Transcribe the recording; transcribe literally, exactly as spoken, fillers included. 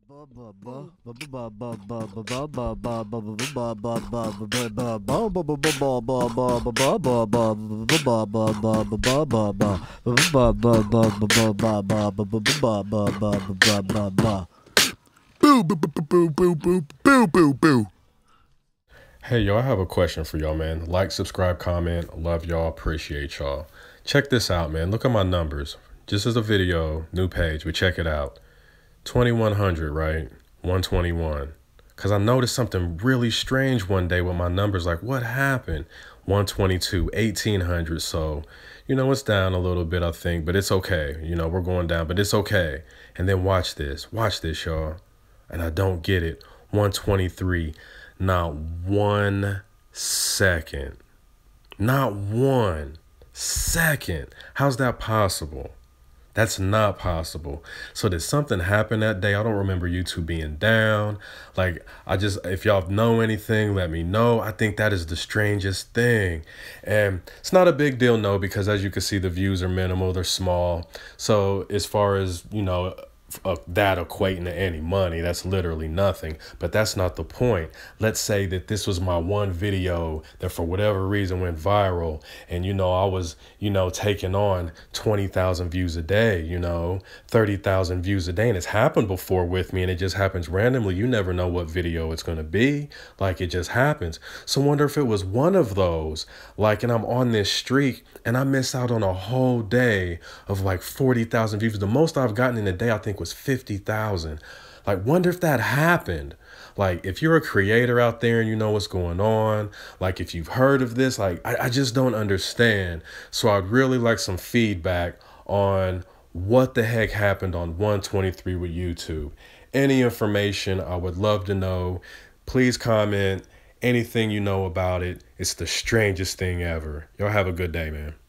Hey, y'all, I have a question for y'all, man. Like, subscribe, comment. Love y'all. Appreciate y'all. Check this out, man. Look at my numbers. Just as a video, new page, but check it out. twenty-one hundred, right? one twenty-one. Because I noticed something really strange one day with my numbers. Like, what happened? one twenty-two, eighteen hundred. So, you know, it's down a little bit, I think, but it's okay. You know, we're going down, but it's okay. And then watch this. Watch this, y'all. And I don't get it. one twenty-three. Not one second. Not one second. How's that possible? That's not possible. So did something happen that day? I don't remember YouTube being down. Like, I just, if y'all know anything, let me know. I think that is the strangest thing. And it's not a big deal, no, because as you can see, the views are minimal, they're small. So as far as, you know, Uh, that equating to any money, that's literally nothing. But that's not the point. Let's say that this was my one video that for whatever reason went viral, and you know I was you know taking on twenty thousand views a day, you know thirty thousand views a day, and it's happened before with me, and it just happens randomly. You never know what video it's going to be. Like, it just happens. So wonder if it was one of those, like, and I'm on this streak and I miss out on a whole day of like forty thousand views. The most I've gotten in a day, I think, was fifty thousand. Like, wonder if that happened. Like, if you're a creator out there and you know what's going on, like if you've heard of this, like, I, I just don't understand. So I'd really like some feedback on what the heck happened on one twenty-three with YouTube. Any information, I would love to know. Please comment anything you know about it. It's the strangest thing ever. Y'all have a good day, man.